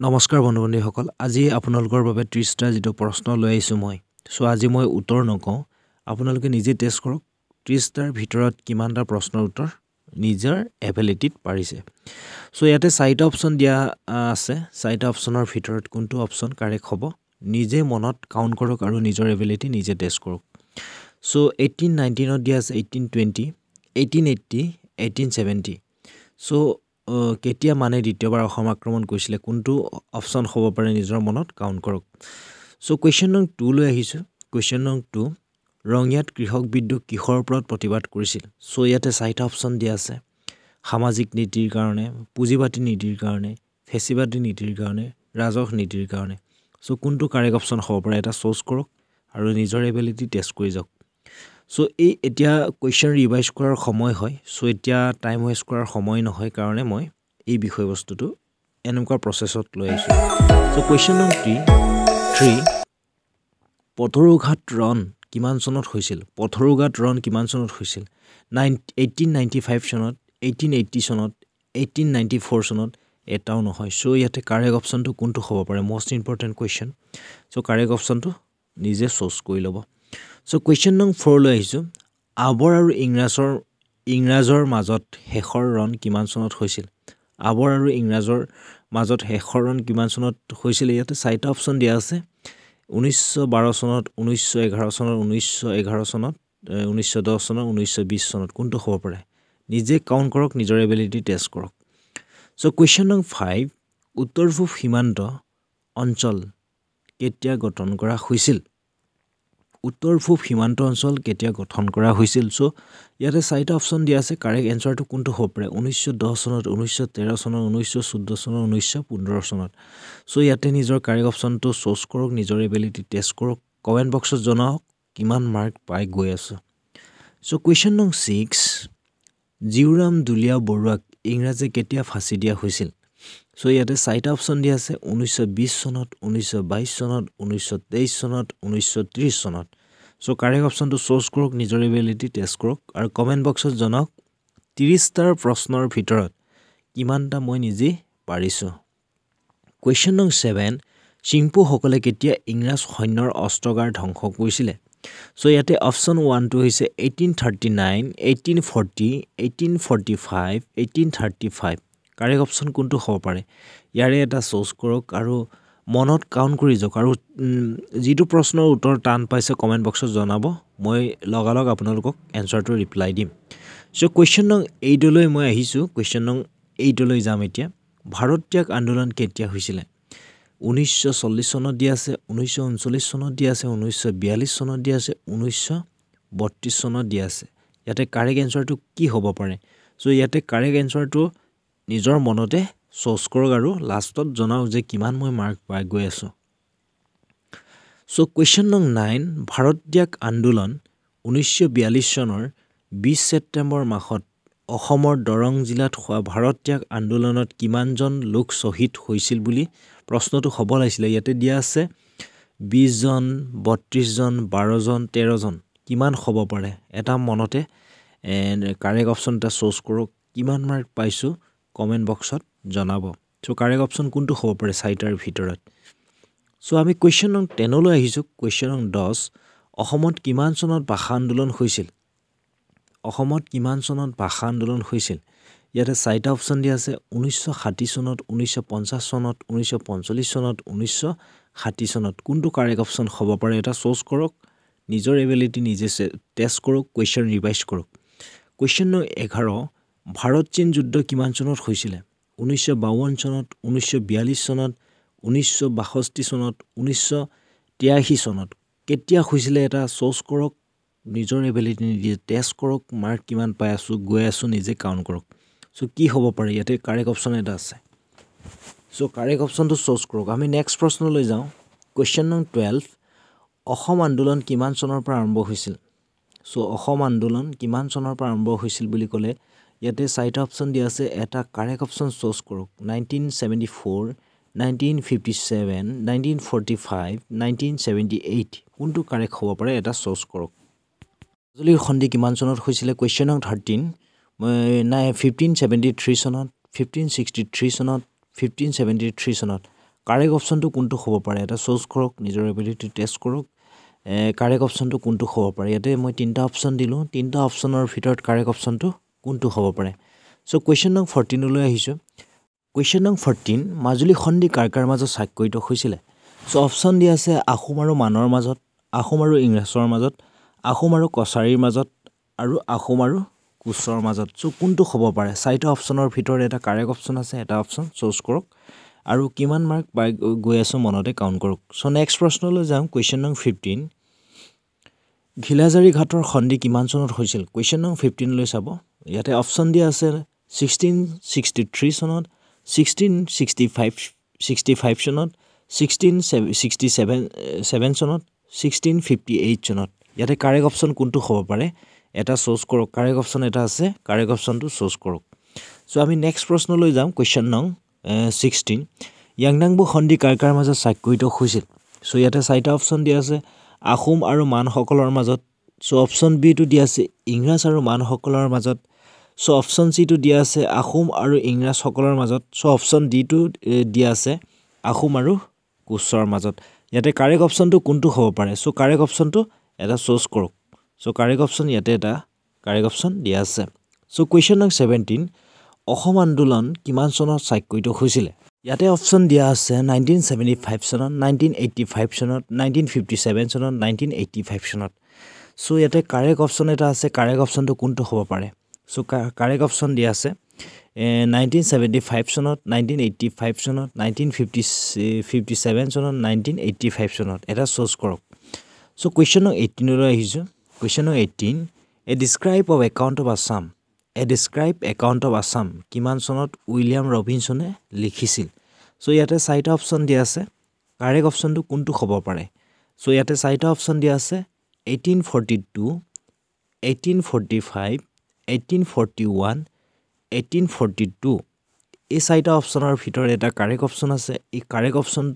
নমস্কাৰ বন্ধু-বান্ধৱীসকল আজি আপোনালোকৰ বাবে 30টা যেটো প্ৰশ্ন লৈ আহিছো মই সো আজি মই উত্তৰ নকওঁ আপোনালোকে নিজে টেষ্ট কৰক 30টাৰ ভিতৰত কিমানটা প্ৰশ্নৰ উত্তৰ নিজৰ এবিলিটিত পাৰিছে সো ইয়াতে চাৰিটা অপচন দিয়া আছে চাৰিটা অপচনৰ ভিতৰত কোনটো অপচন কাৰেক্ট হ'ব নিজে মনত কাউন্ট কৰক আৰু নিজৰ এবিলিটি নিজে টেষ্ট কৰক সো 1819 ত দিয়া আছে 1820 1880 1870 সো কেতিয়া মানে দ্বিতীয়বাৰ অসম আক্ৰমণ কৰিছিল কোনটো অপচন হ'ব পাৰে নিজৰ মনত কাউন্ট কৰক সো কোৱেশ্চন নং 2 লৈ আহিছো কোৱেশ্চন নং 2 ৰঙিয়াত কৃষক বিদ্ৰোহ কিহৰ ওপৰত প্ৰতিবাদ কৰিছিল সো ইয়াতে চাৰিটা অপচন দিয়া আছে সামাজিক নীতিৰ কাৰণে পুঁজিবাদী নীতিৰ কাৰণে ফেচিবাদী নীতিৰ কাৰণে ৰাজহ নীতিৰ কাৰণে সো কোনটো কাৰেক্ট অপচন হ'ব পাৰে এটা চুজ কৰক আৰু নিজৰ এবিলিটি টেষ্ট কৰি যাওক সো এই এতিয়া কোৱেশ্চন ৰিভাইজ কৰাৰ সময় হয় সো এতিয়া টাইম ওয়েষ্ট কৰাৰ সময় নহয় কাৰণে মই এই বিষয়বস্তুটো এনেকুৱা প্ৰসেছত লৈ আহিছো সো কোৱেশ্চন নং 3 পথৰুঘাট ৰণ কিমান চনত হৈছিল পথৰুঘাট ৰণ কিমান চনত হৈছিল 1895 চনত 1880 চনত 1894 চনত এটাও নহয় সো ইয়াতে কাৰেক্ট অপচনটো কোনটো হ'ব পাৰে most important question so correct অপচনটো নিজে চুজ কৰি ল'ব সো কোৱেশ্চন নং 4 লৈ আহিছো আবৰ আৰু ইংৰাজৰ মাজত হেখৰ ৰণ কিমান চনত হৈছিল আবৰ আৰু ইংৰাজৰ মাজত হেখৰ ৰণ কিমান চনত হৈছিল ইয়াতে চাৰিটা অপচন দিয়া আছে 1912 চনত 1911 চনত 1911 চনত 1910 চনত 1920 চনত কোনটো হ'ব পাৰে নিজে কাউন্ট কৰক নিজৰ এবিলিটি টেষ্ট কৰক সো কোৱেশ্চন নং 5 উত্তৰ পূব সীমান্ত অঞ্চল কেতিয়া গঠন কৰা হৈছিল উত্তৰ পূব সীমান্ত অঞ্চল কেতিয়া গঠন কৰা হৈছিল সো ইয়াতে চাৰিটা অপচন দিয়া আছে কাৰেক্ট এনসাৰটো কোনটো হ'ব পাৰে 1910 চনত 1913 চনত 1914 চনত 1915 চনত সো ইয়াতে নিজৰ কাৰেক্ট অপচনটো চুজ কৰক নিজৰ এবিলিটি টেষ্ট কৰক কমেন্ট বক্সত জনাওক কিমান মাৰ্ক পাই গৈ আছে সো কোৱেশ্চন নং 6 জিউৰাম দুলিয়া বৰুৱাক ইংৰাজে কেতিয়া ফাঁসি দিয়া হৈছিল সো ইয়াতে চাৰিটা অপচন দিয়া আছে 1920 চনত 1922 চনত 1923 চনত 1930 চনত সো কাৰেক্ট অপচনটো চুজ কৰক নিজৰ এবিলিটি টেষ্ট কৰক আৰু কমেন্ট বক্সত জনাওক 30টাৰ প্ৰশ্নৰ ভিতৰত কিমানটা মই নিজে পাৰিছো কোৱেশ্চন নং 7 চিম্পু সকলে কেতিয়া ইংৰাজ সৈন্যৰ অস্ত্ৰগাৰ ধ্বংস কৰিছিল সো ইয়াতে অপচন 1 টো হৈছে 1839 1840 1845 1835 কাৰেক্ট অপচন কোনটো হ'ব পাৰে ইয়াৰে এটা চুজ কৰক আৰু মনত কাউন্ট কৰি যাওক আৰু যেটো প্ৰশ্নৰ উত্তৰ টান পাইছে কমেন্ট বক্সত জনাব মই লগালগ আপোনালোকক এনসাৰটো ৰিপ্লাই দিম সো কোৱেশ্চন নং 8 লৈ মই আহিছো কোৱেশ্চন নং 8 লৈ যাম এতিয়া ভাৰত ত্যাগ আন্দোলন কেতিয়া হৈছিল 1940 চনত দিয়া আছে 1939 চনত দিয়া আছে 1942 চনত দিয়া আছে 1932 চনত দিয়া আছে ইয়াতে কাৰেক্ট এনসাৰটো কি হ'ব পাৰে সো ইয়াতে কাৰেক্ট এনসাৰটো নিজৰ মনতে চুজ কৰক আৰু লাষ্টত জনাওক যে কিমান মই মাৰ্ক পাই গৈ আছো সো কোৱেশ্চন নং 9 ভাৰত ত্যাগ আন্দোলন 1942 চনৰ 20 ছেপ্টেম্বৰ মাহত অসমৰ দৰং জিলাত হোৱা ভাৰত ত্যাগ আন্দোলনত কিমানজন লোক শহীদ হৈছিল বুলি প্ৰশ্নটো হ'ব লাগিছিল ইয়াতে দিয়া আছে 20 জন 32 জন 12 জন 13 জন কিমান হ'ব পাৰে এটা মনতে কাৰেক্ট অপচন এটা চুজ কৰক কিমান মাৰ্ক পাইছো কমেন্ট বক্সত জনাব সো কাৰেক্ট অপচন কোনটো হ'ব পাৰে চাৰিটাৰ ভিতৰত সো আমি কোৱেশ্চন নং 10 লৈ আহিছো কোৱেশ্চন নং 10 অসমত কিমান চনত ভাষা আন্দোলন হৈছিল অসমত কিমান চনত ভাষা আন্দোলন হৈছিল ইয়াতে চাৰিটা অপচন দিয়া আছে 1960 চনত 1950 চনত 1945 চনত 1960 চনত কোনটো কাৰেক্ট অপচন হ'ব পাৰে এটা চুজ কৰক নিজৰ এবিলিটি নিজে টেষ্ট কৰক কোৱেশ্চন ৰিভাইজ কৰক কোৱেশ্চন নং 11 ভাৰত চীন যুদ্ধ কিমান চনত হৈছিল 1952 চনত 1942 চনত 1962 চনত 1983 চনত কেতিয়া হৈছিল এটা চুজ কৰক নিজৰ এবিলিটি নিজে টেষ্ট কৰক মাৰ্ক কিমান পাই আছো গৈ আছো নিজে কাউন্ট কৰক সো কি হ'ব পাৰে ইয়াতে কাৰেক্ট অপচন এটা আছে সো কাৰেক্ট অপচনটো চুজ কৰক আমি নেক্সট প্ৰশ্ন লৈ যাওঁ কোৱেশ্চন নং 12 অসম আন্দোলন কিমান চনৰ পৰা আৰম্ভ হৈছিল সো অসম আন্দোলন কিমান চনৰ পৰা আৰম্ভ হৈছিল বুলি ক'লে ইয়াতে চাৰিটা অপচন দিয়া আছে এটা কাৰেক্ট অপচন চুজ কৰক 1974 1957 1945 1978 কোনটো কাৰেক্ট হ'ব পাৰে এটা চুজ কৰক মাজুলীৰ সন্ধি কিমান চনত হৈছিল কোৱেশ্চন নং 13 1573 চনত 1563 চনত 1573 চনত কাৰেক্ট অপশনটো কোনটো হ'ব পাৰে এটা চুজ কৰক নিজৰ এবিলিটি টেষ্ট কৰক কাৰেক্ট অপশনটো কোনটো হ'ব পাৰে ইয়াতে মই তিনটা অপশন দিলো তিনটা অপশনৰ ভিতৰত কাৰেক্ট অপশনটো কোনটো হ'ব পাৰে সো কোৱেশ্চন নং 14 লৈ আহিছো কোৱেশ্চন নং 14 মাজুলী খণ্ডি কাৰ মাজত স্বাক্ষৰিত হৈছিল সো অপশন দি আছে আহোম আৰু মানৰ মাজত আহোম আৰু ইংৰাজৰ মাজত আহোম আৰু কছাৰীৰ মাজত আৰু আহোম আৰু কুছৰ মাজত সো কোনটো হ'ব পাৰে চাৰিটা অপশনৰ ভিতৰত এটা কাৰেক্ট অপশন আছে এটা অপশন চুজ কৰক আৰু কিমান মাৰ্ক পাই গৈ আছো মনতে কাউন্ট কৰক সো নেক্সট প্ৰশ্নলৈ যাম কোৱেশ্চন নং 15 ঘিলাজাৰি ঘাটৰ খণ্ডি কিমান চনত হৈছিল কোৱেশ্চন নং 15 লৈ চাব ইয়াতে অপশন দিয়া আছে 1663 চনত 1665 চনত 1667 চনত 1658 চনত ইয়াতে কাৰেক্ট অপশন কোনটো হ'ব পাৰে এটা চুজ কৰক কাৰেক্ট অপশন এটা আছে কাৰেক্ট অপশনটো চুজ কৰক সো আমি নেক্সট প্ৰশ্নলৈ যাম কোৱেশ্চন নং 16 ইয়াংডাংবু খণ্ডি কাৰ মাজত স্বাক্ষৰিত হৈছিল সো ইয়াতে চাৰিটা অপশন দিয়া আছে আহোম আৰু মানসকলৰ মাজত সো অপশন বি টো দিয়া আছে ইংৰাজ আৰু মানসকলৰ মাজত সো অপশন সি টো দিয়া আছে আহোম আৰু ইংৰাজ সকলৰ মাজত সো অপশন ডি টো দিয়া আছে আহোম আৰু কুছৰ মাজত ইয়াতে কাৰেক্ট অপশনটো কোনটো হ'ব পাৰে সো কাৰেক্ট অপশনটো এটা চুজ কৰক সো কাৰেক্ট অপশন ইয়াতে এটা কাৰেক্ট অপশন দিয়া আছে সো কোৱেশ্চন নং 17 অসম আন্দোলন কিমান চনত স্বাক্ষৰিত হৈছিল ইয়াতে অপশন দিয়া আছে 1975 চনত 1985 চনত 1957 চনত 1985 চনত সো ইয়াতে কাৰেক্ট অপশন এটা আছে কাৰেক্ট অপশনটো কোনটো হ'ব পাৰে সো কাৰেক্ট অপশন দিয়া আছে 1975 চনত 1985 চনত 1957 চনত 1985 চনত এটা চুজ কৰক সো কোৱেশ্চন নং 18 লৈ আহিছো কোৱেশ্চন নং 18 A describe of account of Assam A describe account of Assam কিমান চনত উইলিয়াম ৰবিনসনে লিখিছিল সো ইয়াতে চাৰিটা অপশন দিয়া আছে কাৰেক্ট অপশনটো কোনটো হ'ব পাৰে সো ইয়াতে চাৰিটা অপশন দিয়া আছে 1842 1845 1841 1842 এই চাৰিটা অপশনৰ ভিতৰত এটা কাৰেক্ট অপশন আছে এই কাৰেক্ট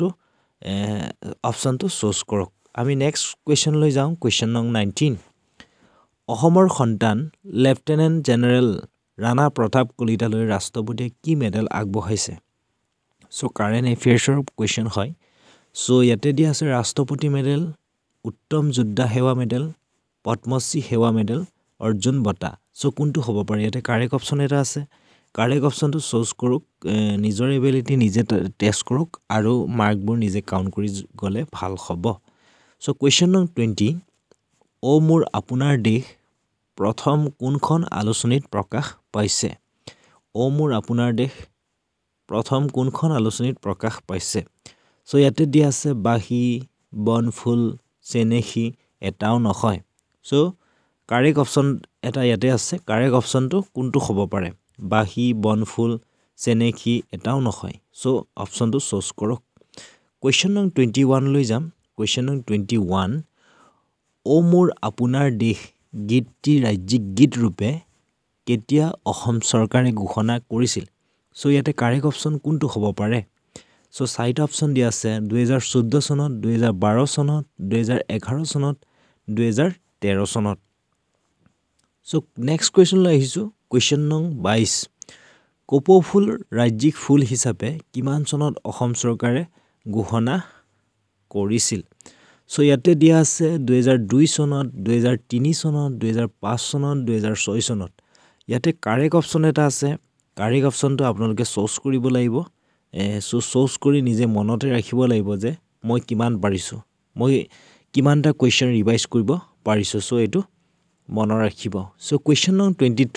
অপশনটো চুজ কৰক আমি নেক্সট কোৱেশ্চন লৈ যাওঁ কোৱেশ্চন নং 19 অসমৰ সন্তান লেফটেনেণ্ট জেনেৰেল ৰাণা প্ৰতাপ কলিতালৈ ৰাষ্ট্ৰপতিয়ে কি মেডেল আগবঢ়াইছে সো কাৰেণ্ট এফেয়াৰ্ছৰ কোৱেশ্চন হয় সো ইয়াতে দিয়া আছে ৰাষ্ট্ৰপতি মেডেল উত্তম যোদ্ধা সেৱা মেডেল পদ্মশ্ৰী সেৱা মেডেল অৰ্জুন বঁটা সো কোনটো হ'ব পাৰে ইয়াতে কাৰেক্ট অপশন এটা আছে কাৰেক্ট অপশনটো চুজ কৰক নিজৰ এবিলিটি নিজে টেষ্ট কৰক আৰু মাৰ্কবোৰ নিজে কাউন্ট কৰি গলে ভাল হ'ব সো কোৱেশ্চন নং 20 ও মোৰ আপোনাৰ দেশ প্ৰথম কোনখন আলোচনীত প্ৰকাশ পাইছে ও মোৰ আপোনাৰ দেশ প্ৰথম কোনখন আলোচনীত প্ৰকাশ পাইছে সো ইয়াতে দিয়া আছে বাহি বনফুল চেনেখি এটাও নহয় সো কাৰেক্ট অপশন এটা ইয়াতে আছে কাৰেক্ট অপশনটো কোনটো হ'ব পাৰে বাহি বনফুল চেনেখি এটাও নহয় সো অপশনটো চুজ কৰক কোৱেশ্চন নং 21 লৈ যাম কোৱেশ্চন নং 21 ও মোৰ আপোনাৰ দেশ গীতটি ৰাজ্যিক গীত ৰূপে কেতিয়া অসম চৰকাৰে ঘোষণা কৰিছিল সো ইয়াতে কাৰেক্ট অপশন কোনটো হ'ব পাৰে সো চাৰিটা অপশন দিয়া আছে 2014 চনত 2012 চনত 2011 চনত 2013 চনত সো নেক্সট কোৱেশ্চন লৈ আহিছো কোৱেশ্চন নং 22 কপৌ ফুল ৰাজ্যিক ফুল হিচাপে কিমান চনত অসম চৰকাৰে ঘোষণা কৰিছিল সো ইয়াতে দিয়া আছে 2002 চনত 2003 চনত 2005 চনত 2006 চনত ইয়াতে কাৰেক্ট অপশন এটা আছে কাৰেক্ট অপশনটো আপোনালোকে চুজ কৰিব লাগিব সো চুজ কৰি নিজে মনতে ৰাখিব লাগিব যে মই কিমান পাৰিছো মই কিমানটা কোৱেশ্চন ৰিভাইজ কৰিব পাৰিছো সো এটো মনৰ ৰাখিব সো কোৱেশ্চন নং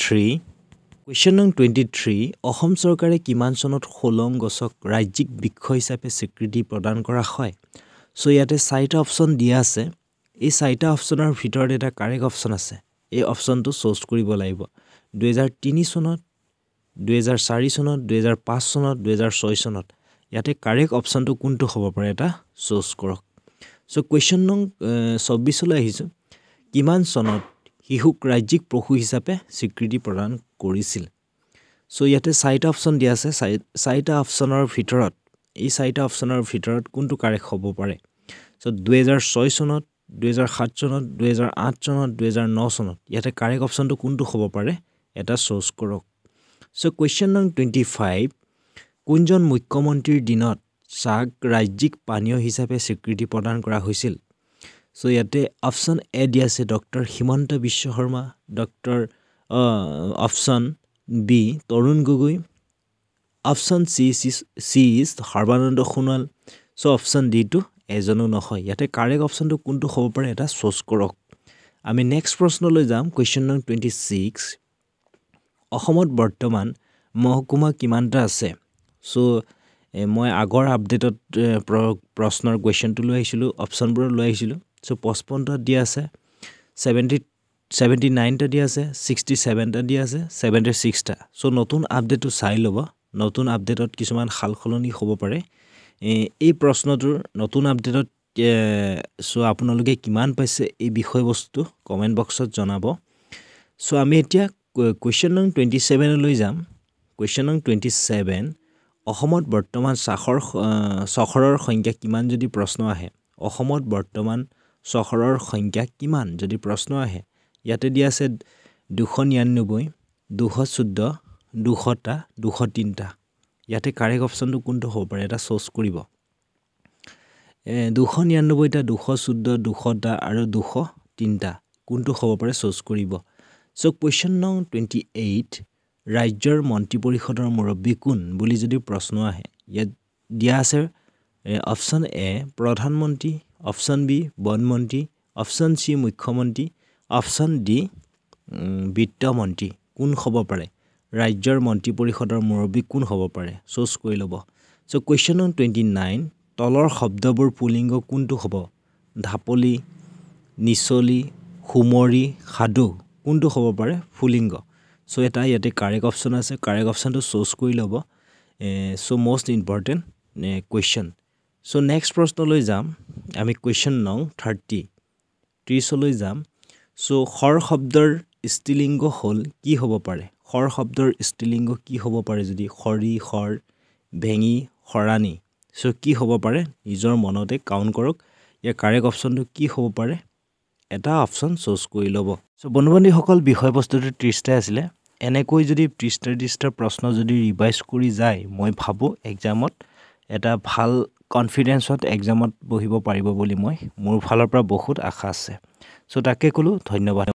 23 অসম চৰকাৰে কিমান চনত হোলং গছক ৰাজ্যিক বৃক্ষ হিচাপে স্বীকৃতি প্ৰদান কৰা হয় সো ইয়াতে চাৰিটা অপশন দিয়া আছে এই চাৰিটা অপশনৰ ভিতৰত এটা কাৰেক্ট অপশন আছে এই অপশনটো চুজ কৰিব লাগিব 2003 চনত 2004 চনত 2005 চনত 2006 চনত ইয়াতে কাৰেক্ট অপশনটো কোনটো হ'ব পাৰে এটা চুজ কৰক সো কোৱেশ্চন নং 24 লৈ আহিছো কিমান চনত হিহুক ৰাজ্যিক পশু হিচাপে স্বীকৃতি প্ৰদান কৰিছিল সো ইয়াতে চাৰিটা অপশন দিয়া আছে চাৰিটা অপশনৰ ভিতৰত এই চাৰিটা অপশনৰ ভিতৰত কোনটো কাৰেক্ট হ'ব পাৰে সো 2006 চনত 2007 চনত 2008 চনত 2009 চনত ইয়াতে কাৰেক্ট অপশনটো কোনটো হ'ব পাৰে এটা চুজ কৰক সো কোৱেশ্চন নং 25 কোনজন মুখ্যমন্ত্ৰীৰ দিনত চাক ৰাজ্যিক পানীয় হিচাপে স্বীকৃতি প্ৰদান কৰা হৈছিল সো ইয়াতে অপশন এ দিয়া আছে doctor Himanta Biswa Sarma doctor option B Tarun Gogoi option C is Sarbananda Sonowal so option D টু এজনো নহয় ইয়াতে কাৰেক্ট অপশনটো কোনটো হ'ব পাৰে এটা চুজ কৰক আমি নেক্সট প্ৰশ্নলৈ যাম কোৱেশ্চন নং 26 অসমত বৰ্তমান মহকুমা কিমানটা আছে সো মই আগৰ আপডেটত প্ৰশ্নৰ কোৱেশ্চনটো লৈ আহিছিলো অপশনবোৰ লৈ আহিছিলো সো 55 টা দিয়া আছে 79 টা দিয়া আছে 67 টা দিয়া আছে 76 টা সো নতুন আপডেটটো চাই ল'ব নতুন আপডেটত কিছুমান খালখলনি হ'ব পাৰে এই প্ৰশ্নটোৰ নতুন আপডেটত সো আপোনালোকে কিমান পাইছে এই বিষয়বস্তু কমেন্ট বক্সত জনাব সো আমি এতিয়া কোৱেশ্চন নং 27 লৈ যাম কোৱেশ্চন নং 27 অসমত বৰ্তমান চহৰৰ সংখ্যা কিমান যদি প্ৰশ্ন আহে অসমত বৰ্তমান চহৰৰ সংখ্যা কিমান যদি প্ৰশ্ন আহে ইয়াতে দিয়া আছে 299 214 200টা 203টা ইয়াতে কাৰেক্ট অপশনটো কোনটো হ'ব পাৰে এটা চুজ কৰিব 299টা 214 200টা আৰু 203টা কোনটো হ'ব পাৰে চুজ কৰিব সো কোৱেশ্চন নং 28 ৰাজ্যৰ মন্ত্ৰী পৰিষদৰ মুৰব্বী কোন বুলি যদি প্ৰশ্ন আহে ইয়াত দিয়া আছে অপশন এ প্ৰধানমন্ত্ৰী অপশন বি বনমন্ত্ৰী অপশন সি মুখ্যমন্ত্ৰী অপশন ডি বিত্তমন্ত্ৰী কোন হ'ব পাৰে ৰাজ্যৰ মন্ত্ৰী পৰিষদৰ মুৰব্বী কোন হ'ব পাৰে চুজ কৰি ল'ব সো কোৱেশ্চন নং 29 তলৰ শব্দবোৰ পুলিংগ কোনটো হ'ব ধাপলি নিচলি হুমৰি সাধু কোনটো হ'ব পাৰে পুলিংগ সো এটা ইয়াতে কাৰেক্ট অপশন আছে কাৰেক্ট অপশনটো চুজ কৰি ল'ব so most important question so next প্ৰশ্নলৈ যাম আমি কোৱেশ্চন নং 30 লৈ যাম সো খৰ শব্দৰ স্ত্ৰীলিংগ হ'ল কি হ'ব পাৰে খৰ শব্দৰ স্ত্ৰীলিংগ কি হ'ব পাৰে যদি খৰি খৰ ভেঙি খৰানি সো কি হ'ব পাৰে নিজৰ মনতে কাউন্ট কৰক ইয়াৰ কাৰেক্ট অপশনটো কি হ'ব পাৰে এটা অপশন চুজ কৰি ল'ব সো বন্ধুসকল বিষয়বস্তুটো 30টা আছিলে এনেকৈ যদি 30টা প্ৰশ্ন যদি ৰিভাইজ কৰি যায় মই ভাবো এক্সামত এটা ভাল কনফিডেন্সত এক্সামত বহিব পাৰিব বুলি মোৰ ফালৰ পৰা বহুত আশা আছে সো তাকে কলো ধন্যবাদ